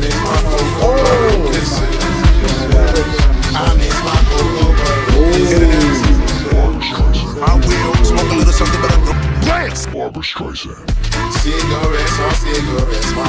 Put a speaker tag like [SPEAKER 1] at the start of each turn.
[SPEAKER 1] miss my cocoa kisses. I miss my cocoa kisses. I will smoke a little something, but I'm gonna blast. Barbra Streisand. Cigarettes on cigarettes, my